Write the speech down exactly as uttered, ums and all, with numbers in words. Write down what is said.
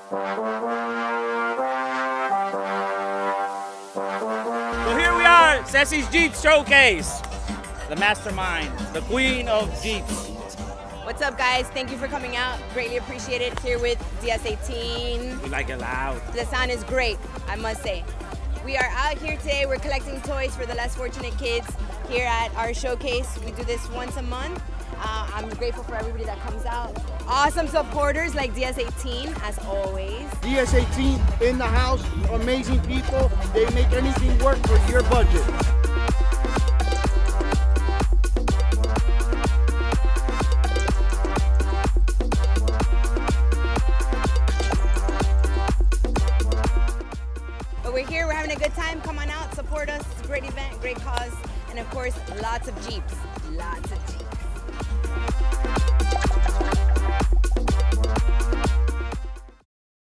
So here we are, Cecil's Jeep Showcase. The mastermind, the queen of Jeeps. What's up, guys? Thank you for coming out. Greatly appreciate it. Here with D S eighteen. We like it loud. The sound is great, I must say. We are out here today. We're collecting toys for the less fortunate kids here at our showcase. We do this once a month. Uh, I'm grateful for everybody that comes out. Awesome supporters like D S eighteen, as always. D S eighteen in the house, amazing people. They make anything work for your budget. But we're here, we're having a good time. Come on out, support us. It's a great event, great cause. And of course, lots of Jeeps. Lots of Jeeps.